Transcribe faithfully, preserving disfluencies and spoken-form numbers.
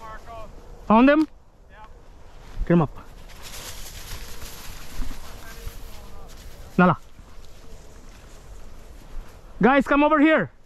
Found them? Yeah. Get them up. Lala. Guys, come over here.